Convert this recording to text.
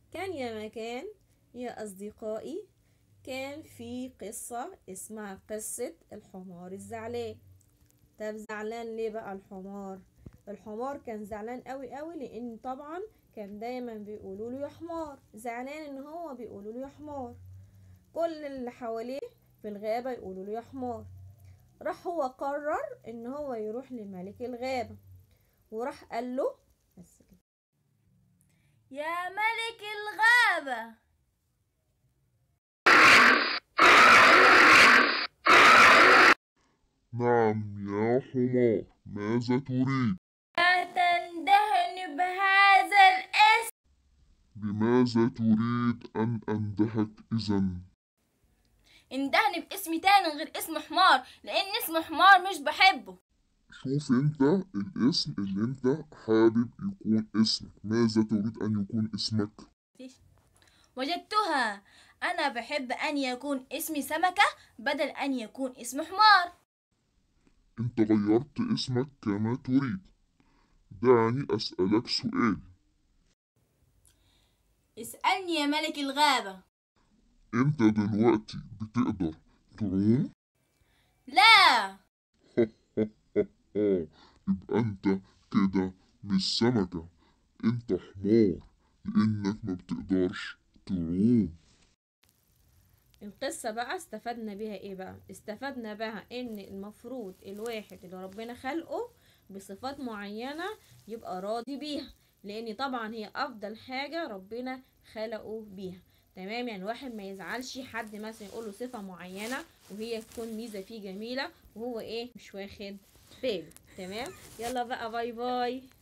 كان يا مكان يا أصدقائي، كان في قصة اسمها قصة الحمار الزعلان. طب زعلان ليه بقى الحمار؟ الحمار كان زعلان قوي قوي لأن طبعا كان دايما بيقولوا له يا حمار، زعلان ان هو بيقولوا له يا حمار. كل اللي حواليه في الغابة يقولوا له يا حمار. راح هو قرر ان هو يروح لملك الغابة، وراح قال له بس كده: يا ملك الغابة، نعم يا حمار، ماذا تريد؟ لا تندهني بهذا الاسم. بماذا تريد أن أندهك إذن؟ اندهني باسم تاني غير اسم حمار، لان اسم حمار مش بحبه. شوف انت الاسم اللي انت حابب يكون اسمك، ماذا تريد أن يكون اسمك؟ وجدتها، انا بحب ان يكون اسمي سمكة بدل ان يكون اسم حمار. انت غيرت اسمك كما تريد. دعني أسألك سؤال. اسألني يا ملك الغابة. انت دلوقتي بتقدر تعوم؟ لا. يبقى انت كده مش سمكة، انت حمار، لانك ما بتقدرش تعوم. القصة بقى استفدنا بيها ايه بقى؟ استفدنا بها ان المفروض الواحد اللي ربنا خلقه بصفات معينة يبقى راضي بيها، لان طبعا هي افضل حاجة ربنا خلقه بيها. تمام، يعني الواحد ما يزعلش حد مثلا يقول له صفة معينة وهي تكون ميزة فيه جميلة وهو ايه مش واخد باله. تمام، يلا بقى باي باي.